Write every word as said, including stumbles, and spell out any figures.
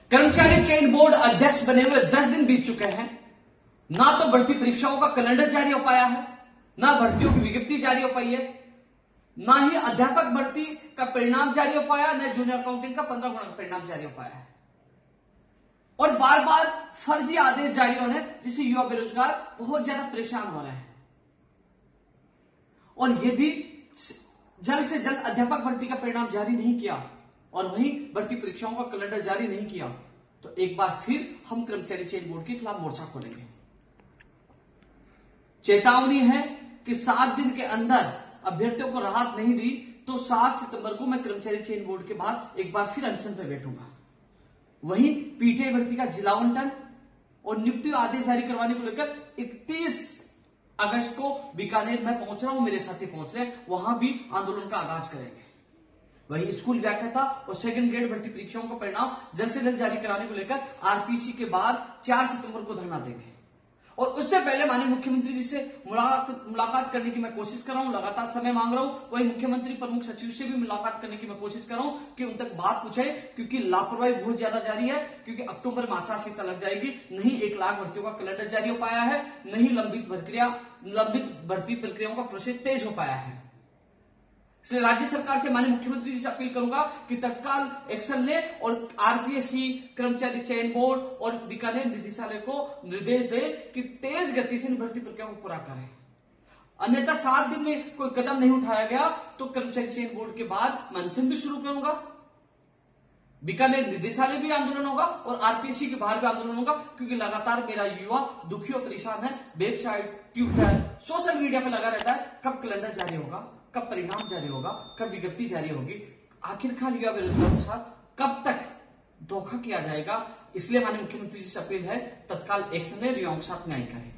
कर्मचारी चयन बोर्ड अध्यक्ष बने हुए दस दिन बीत चुके हैं। ना तो भर्ती परीक्षाओं का कैलेंडर जारी हो पाया है, ना भर्तियों की विज्ञप्ति जारी हो पाई है, ना ही अध्यापक भर्ती का परिणाम जारी हो पाया, न जूनियर अकाउंटेंट का पंद्रह गुणा का परिणाम जारी हो पाया है। और बार बार फर्जी आदेश जारी हो रहे हैं, जिससे युवा बेरोजगार बहुत ज्यादा परेशान हो रहे हैं। और यदि जल्द से जल्द अध्यापक भर्ती का परिणाम जारी नहीं किया और वहीं भर्ती परीक्षाओं का कैलेंडर जारी नहीं किया, तो एक बार फिर हम कर्मचारी चयन बोर्ड के खिलाफ मोर्चा खोलेंगे। चेतावनी है कि सात दिन के अंदर अभ्यर्थियों को राहत नहीं दी तो सात सितंबर को मैं कर्मचारी चयन बोर्ड के बाहर एक बार फिर अनशन पर बैठूंगा। वहीं पीटीआई भर्ती का जिला आवंटन और नियुक्ति आदेश जारी करवाने को लेकर इकतीस अगस्त को बीकानेर में पहुंच रहा हूं, मेरे साथी पहुंच रहे हैं, वहां भी आंदोलन का आगाज करेंगे। वहीं स्कूल व्याख्याता और सेकंड ग्रेड भर्ती परीक्षाओं का परिणाम जल्द से जल्द जारी कराने को लेकर आरपीसी के बाद चार सितंबर को धरना देंगे। और उससे पहले माननीय मुख्यमंत्री जी से मुलाकात मुलाकात करने की मैं कोशिश कर रहा हूं, लगातार समय मांग रहा हूं। वही मुख्यमंत्री प्रमुख सचिव से भी मुलाकात करने की मैं कोशिश कर रहा हूं कि उन तक बात पूछे, क्योंकि लापरवाही बहुत ज्यादा जारी है। क्योंकि अक्टूबर में आचार संहिता लग जाएगी, नहीं एक लाख भर्तियों का कैलेंडर जारी हो पाया है, नहीं लंबित प्रक्रिया लंबित भर्ती प्रक्रियाओं का प्रोसेस तेज हो पाया है। इसलिए राज्य सरकार से माननीय मुख्यमंत्री जी से अपील करूंगा कि तत्काल एक्शन ले और आरपीएससी, कर्मचारी चयन बोर्ड और बीकानेर निदेशालय को निर्देश दे कि तेज गति से इन भर्ती प्रक्रियाओं को पूरा करें। अन्यथा सात दिन में कोई कदम नहीं उठाया गया तो कर्मचारी चयन बोर्ड के बाद मैं अनशन भी शुरू करूंगा, बीकानेर निदेशालय भी आंदोलन होगा और आरपीएससी के बाहर भी आंदोलन होगा। क्योंकि लगातार मेरा युवा दुखी और परेशान है, वेबसाइट, ट्विटर, सोशल मीडिया पर लगा रहता है कब कैलेंडर जारी होगा, कब परिणाम जारी होगा, कब विज्ञप्ति जारी होगी। आखिरकार युवा बेरोजगारों के साथ कब तक धोखा किया जाएगा। इसलिए माननीय मुख्यमंत्री जी से अपील है तत्काल एक्शन ले, युवाओं के साथ न्याय करें।